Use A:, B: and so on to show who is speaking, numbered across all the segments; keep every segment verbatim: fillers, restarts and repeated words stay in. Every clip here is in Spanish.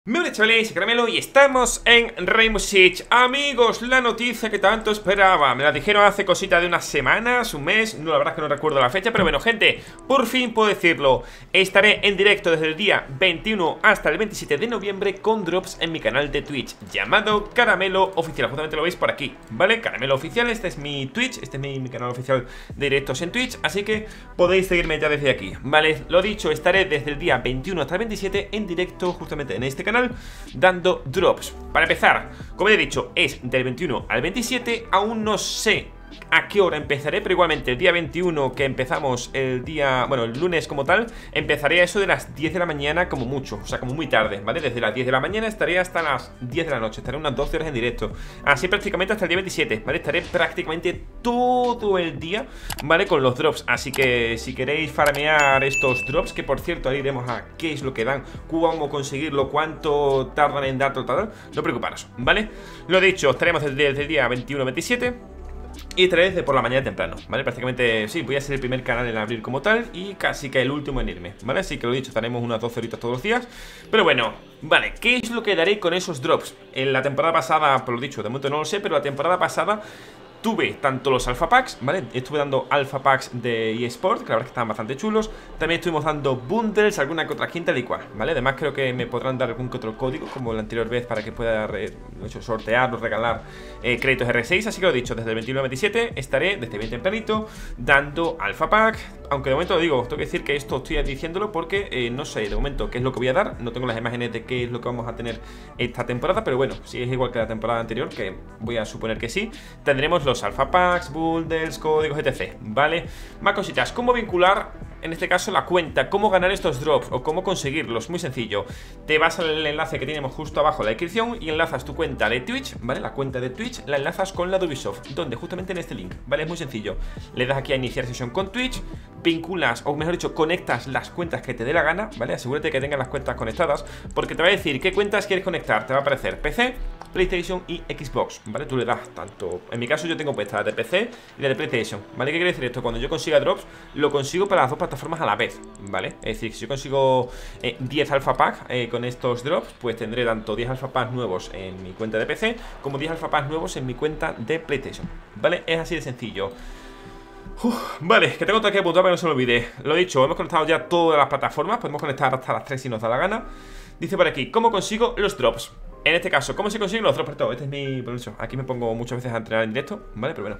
A: Muy buenas chavales, soy Caramelo y estamos en Rainbow Six. Amigos, la noticia que tanto esperaba. Me la dijeron hace cosita de unas semanas, un mes. No, la verdad es que no recuerdo la fecha, pero bueno, gente, por fin puedo decirlo. Estaré en directo desde el día veintiuno hasta el veintisiete de noviembre con drops en mi canal de Twitch llamado Caramelo Oficial. Justamente lo veis por aquí, ¿vale? Caramelo Oficial, este es mi Twitch, este es mi, mi canal oficial de directos en Twitch. Así que podéis seguirme ya desde aquí, ¿vale? Lo dicho, estaré desde el día veintiuno hasta el veintisiete en directo justamente en este canal dando drops. Para empezar, como he dicho, es del veintiuno al veintisiete. Aún no sé a qué hora empezaré, pero igualmente el día veintiuno, que empezamos el día, bueno, el lunes como tal, empezaré a eso de las diez de la mañana como mucho, o sea, como muy tarde, ¿vale? Desde las diez de la mañana estaré hasta las diez de la noche, estaré unas doce horas en directo, así prácticamente hasta el día veintisiete, ¿vale? Estaré prácticamente todo el día, ¿vale? Con los drops, así que si queréis farmear estos drops, que por cierto ahí iremos a qué es lo que dan, cómo conseguirlo, cuánto tardan en dar total, no preocuparos, ¿vale? Lo dicho, estaremos desde, desde el día veintiuno al veintisiete. Y estaré desde por la mañana temprano, ¿vale? Prácticamente, sí, voy a ser el primer canal en abrir como tal y casi que el último en irme, ¿vale? Así que lo dicho, estaremos unas doce horitas todos los días. Pero bueno, vale, ¿qué es lo que daré con esos drops? En la temporada pasada, por lo dicho, de momento no lo sé, pero la temporada pasada tuve tanto los alpha packs, ¿vale? Estuve dando alpha packs de eSport, que la verdad es que estaban bastante chulos. También estuvimos dando bundles, alguna que otra quinta y cual, ¿vale? Además creo que me podrán dar algún que otro código, como la anterior vez, para que pueda re hecho, sortear o regalar eh, créditos R seis. Así que lo dicho, desde el veintiuno al veintisiete estaré desde bien tempranito dando alpha pack. Aunque de momento lo digo, tengo que decir que esto estoy diciéndolo porque eh, no sé de momento qué es lo que voy a dar. No tengo las imágenes de qué es lo que vamos a tener esta temporada, pero bueno, si es igual que la temporada anterior, que voy a suponer que sí, tendremos los alpha packs, bundles, códigos, etcétera, ¿vale? Más cositas, cómo vincular en este caso la cuenta, cómo ganar estos drops o cómo conseguirlos. Muy sencillo, te vas al enlace que tenemos justo abajo en la descripción y enlazas tu cuenta de Twitch, ¿vale? La cuenta de Twitch la enlazas con la de Ubisoft, donde justamente en este link, ¿vale? Es muy sencillo, le das aquí a iniciar sesión con Twitch, vinculas, o mejor dicho, conectas las cuentas que te dé la gana, ¿vale? Asegúrate que tengas las cuentas conectadas, porque te va a decir qué cuentas quieres conectar. Te va a aparecer P C, PlayStation y Xbox, ¿vale? Tú le das tanto, en mi caso yo tengo puesta la de P C y la de PlayStation, ¿vale? ¿Qué quiere decir esto? Cuando yo consiga drops, lo consigo para las dos plataformas a la vez, ¿vale? Es decir, si yo consigo eh, diez alpha pack eh, con estos drops, pues tendré tanto diez alpha packs nuevos en mi cuenta de P C como diez alpha packs nuevos en mi cuenta de PlayStation, ¿vale? Es así de sencillo. Uf, vale, que tengo otra que apuntar para que no se me olvide. Lo dicho, hemos conectado ya todas las plataformas. Podemos conectar hasta las tres si nos da la gana. Dice por aquí, ¿cómo consigo los drops? En este caso, ¿cómo se consiguen los drops? Perdón, este es mi... Por eso, aquí me pongo muchas veces a entrenar en directo, ¿vale? Pero bueno,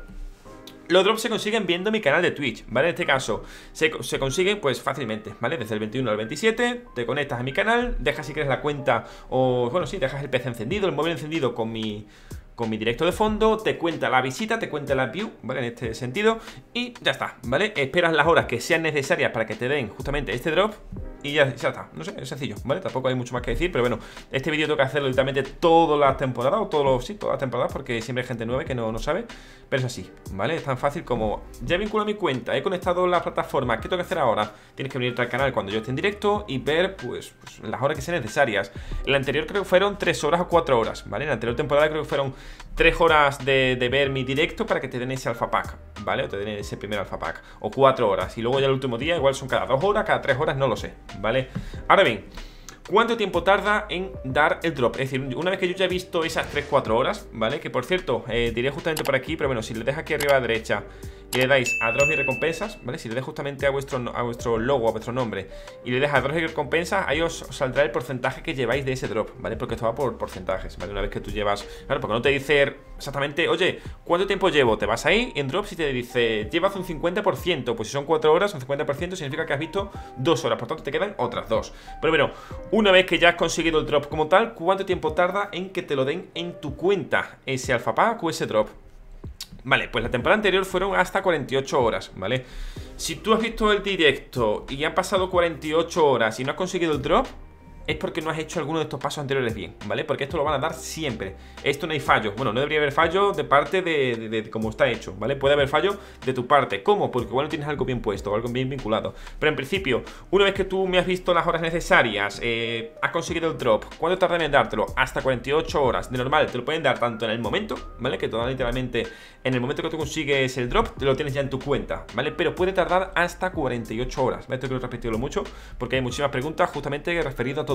A: los drops se consiguen viendo mi canal de Twitch, ¿vale? En este caso, se, se consiguen pues fácilmente, ¿vale? Desde el veintiuno al veintisiete, te conectas a mi canal, dejas si quieres la cuenta o... Bueno, sí, dejas el P C encendido, el móvil encendido con mi... con mi directo de fondo, te cuenta la visita, te cuenta la view, ¿vale? En este sentido, y ya está, ¿vale? Esperas las horas que sean necesarias para que te den justamente este drop y ya, ya está, no sé, es sencillo, ¿vale? Tampoco hay mucho más que decir, pero bueno, este vídeo tengo que hacerlo literalmente todas las temporadas, o todos los, sí, todas las temporadas, porque siempre hay gente nueva que no, no sabe, pero es así, ¿vale? Es tan fácil como, ya vinculo mi cuenta, he conectado la plataforma, ¿qué tengo que hacer ahora? Tienes que venirte al canal cuando yo esté en directo y ver, pues, pues las horas que sean necesarias. En la anterior creo que fueron tres horas o cuatro horas, ¿vale? En la anterior temporada creo que fueron tres horas de, de ver mi directo para que te den ese alpha pack, ¿vale? O te den ese primer alpha pack, o cuatro horas, y luego ya el último día igual son cada dos horas, cada tres horas, no lo sé, ¿vale? Ahora bien, ¿cuánto tiempo tarda en dar el drop? Es decir, una vez que yo ya he visto esas tres cuatro horas, ¿vale? Que por cierto, eh, diré justamente por aquí, pero bueno, si le dejas aquí arriba a la derecha y le dais a drops y recompensas, ¿vale? Si le deis justamente a vuestro, a vuestro logo, a vuestro nombre, y le dejas a drops y recompensas, ahí os, os saldrá el porcentaje que lleváis de ese drop, ¿vale? Porque esto va por porcentajes, ¿vale? Una vez que tú llevas, claro, porque no te dice exactamente, oye, ¿cuánto tiempo llevo? Te vas ahí en drops y te dice, llevas un cincuenta por ciento, pues si son cuatro horas, un cincuenta por ciento significa que has visto dos horas, por tanto te quedan otras dos. Pero bueno, una vez que ya has conseguido el drop como tal, ¿cuánto tiempo tarda en que te lo den en tu cuenta ese alpha pack o ese drop? Vale, pues la temporada anterior fueron hasta cuarenta y ocho horas, ¿vale? Si tú has visto el directo y han pasado cuarenta y ocho horas y no has conseguido el drop, es porque no has hecho alguno de estos pasos anteriores bien, ¿vale? Porque esto lo van a dar siempre. Esto no hay fallo. Bueno, no debería haber fallo de parte de, de, de, de cómo está hecho, ¿vale? Puede haber fallo de tu parte. ¿Cómo? Porque igual no tienes algo bien puesto o algo bien vinculado. Pero en principio, una vez que tú me has visto las horas necesarias, eh, has conseguido el drop, ¿cuánto tardan en dártelo? Hasta cuarenta y ocho horas. De normal, te lo pueden dar tanto en el momento, ¿vale? Que todo literalmente en el momento que tú consigues el drop, te lo tienes ya en tu cuenta, ¿vale? Pero puede tardar hasta cuarenta y ocho horas, ¿vale? Esto quiero repetirlo mucho porque hay muchísimas preguntas justamente referidas a todo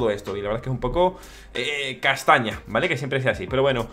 A: todo esto. Y la verdad es que es un poco eh, castaña, ¿vale? Que siempre sea así, pero bueno.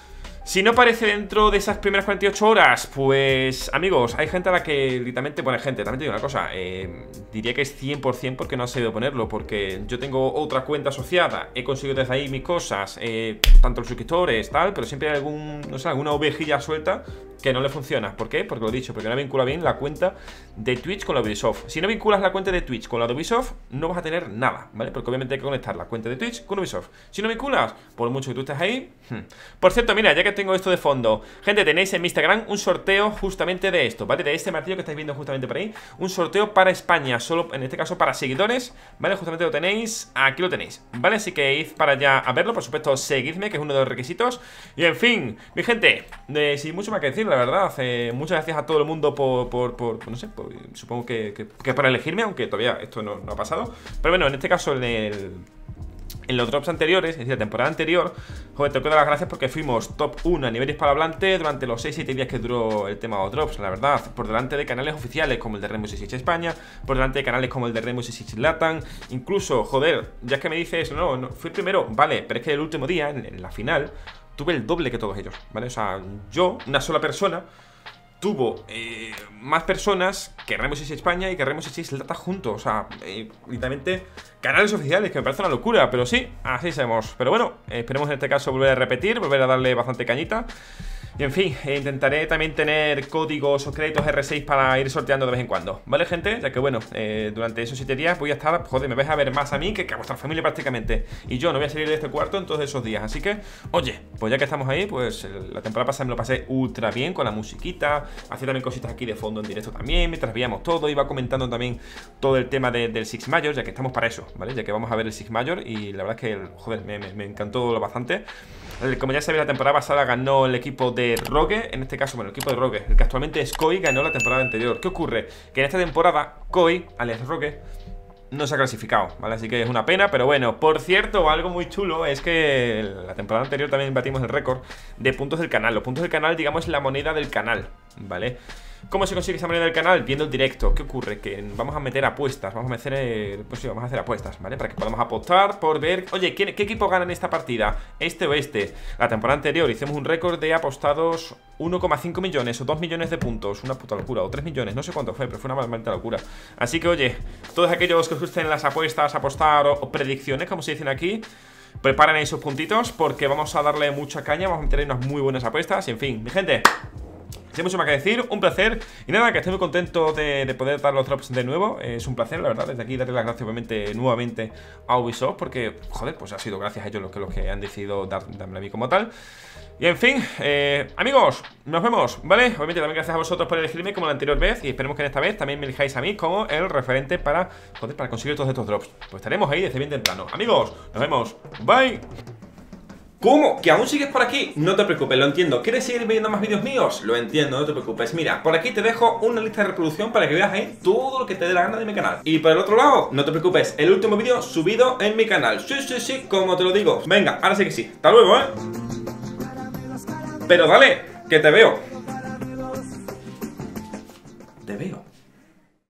A: Si no aparece dentro de esas primeras cuarenta y ocho horas, pues, amigos, hay gente a la que literalmente pone gente. También te digo una cosa, eh, diría que es cien por cien porque no has sabido ponerlo. Porque yo tengo otra cuenta asociada, he conseguido desde ahí mis cosas, eh, tanto los suscriptores, tal, pero siempre hay algún, no sé, alguna ovejilla suelta que no le funciona. ¿Por qué? Porque lo he dicho, porque no vincula bien la cuenta de Twitch con la de Ubisoft. Si no vinculas la cuenta de Twitch con la de Ubisoft, no vas a tener nada, ¿vale? Porque obviamente hay que conectar la cuenta de Twitch con Ubisoft. Si no vinculas, por mucho que tú estés ahí... Hmm. Por cierto, mira, ya que tengo esto de fondo, gente, tenéis en mi Instagram un sorteo justamente de esto, ¿vale? De este martillo que estáis viendo justamente por ahí. Un sorteo para España, solo en este caso para seguidores, ¿vale? Justamente lo tenéis, aquí lo tenéis, ¿vale? Así que id para allá a verlo, por supuesto, seguidme, que es uno de los requisitos. Y en fin, mi gente, eh, sin mucho más que decir, la verdad, eh, muchas gracias a todo el mundo por, por, por, por no sé, por, supongo que, que, que para elegirme, aunque todavía esto no, no ha pasado. Pero bueno, en este caso, en el... En los drops anteriores, es decir, la temporada anterior, joder, tengo que dar las gracias porque fuimos top uno a nivel hispanohablante durante los seis siete días que duró el tema de los drops, la verdad. Por delante de canales oficiales como el de Rainbow Six Siege España, por delante de canales como el de Rainbow Six Siege Latam. Incluso, joder, ya es que me dices, no, no, fui primero, vale, pero es que el último día, en, en la final, tuve el doble que todos ellos, ¿vale? O sea, yo, una sola persona, tuvo eh, más personas que Rainbow Six España y que Rainbow Six Latam juntos. O sea, eh, literalmente canales oficiales, que me parece una locura. Pero sí, así sabemos. Pero bueno, eh, esperemos en este caso volver a repetir, volver a darle bastante cañita. Y en fin, eh, intentaré también tener códigos o créditos R seis para ir sorteando de vez en cuando, ¿vale, gente? Ya que bueno, eh, durante esos siete días voy a estar, joder, me vais a ver más a mí que, que a vuestra familia prácticamente. Y yo no voy a salir de este cuarto en todos esos días. Así que, oye, pues ya que estamos ahí, pues la temporada pasada me lo pasé ultra bien con la musiquita. Hacía también cositas aquí de fondo en directo también, mientras veíamos todo. Iba comentando también todo el tema de, del Six Major, ya que estamos para eso, ¿vale? Ya que vamos a ver el Six Major y la verdad es que, joder, me, me, me encantó bastante. Como ya sabéis, la temporada pasada ganó el equipo de Rogue. En este caso, bueno, el equipo de Rogue, el que actualmente es Koi, ganó la temporada anterior. ¿Qué ocurre? Que en esta temporada Koi, alias Rogue, no se ha clasificado, ¿vale? Así que es una pena, pero bueno. Por cierto, algo muy chulo es que la temporada anterior también batimos el récord de puntos del canal. Los puntos del canal, digamos, es la moneda del canal, ¿vale? ¿Cómo se consigue esa moneda del canal? Viendo el directo. ¿Qué ocurre? Que vamos a meter apuestas. Vamos a meter, eh, pues sí, vamos a hacer apuestas, ¿vale? Para que podamos apostar por ver, oye, ¿qué, ¿qué equipo gana en esta partida? ¿Este o este? La temporada anterior hicimos un récord de apostados uno coma cinco millones o dos millones de puntos. Una puta locura, o tres millones, no sé cuánto fue, pero fue una maldita locura. Así que, oye, todos aquellos que os gusten las apuestas, apostar o, o predicciones, como se dicen aquí, preparen ahí sus puntitos porque vamos a darle mucha caña. Vamos a meter ahí unas muy buenas apuestas. Y en fin, mi gente, sin mucho más que decir, un placer. Y nada, que estoy muy contento de, de poder dar los drops de nuevo. eh, Es un placer, la verdad, desde aquí darle las gracias obviamente nuevamente a Ubisoft. Porque, joder, pues ha sido gracias a ellos los que, los que han decidido dar, darme a mí como tal. Y en fin, eh, amigos, nos vemos, ¿vale? Obviamente también gracias a vosotros por elegirme como la anterior vez. Y esperemos que en esta vez también me elijáis a mí como el referente para, joder, para conseguir todos estos drops. Pues estaremos ahí desde bien temprano. Amigos, nos vemos, bye. ¿Cómo? ¿Que aún sigues por aquí? No te preocupes, lo entiendo. ¿Quieres seguir viendo más vídeos míos? Lo entiendo, no te preocupes. Mira, por aquí te dejo una lista de reproducción para que veas ahí todo lo que te dé la gana de mi canal. Y por el otro lado, no te preocupes, el último vídeo subido en mi canal. Sí, sí, sí, como te lo digo. Venga, ahora sí que sí. Hasta luego, ¿eh? Pero dale, que te veo.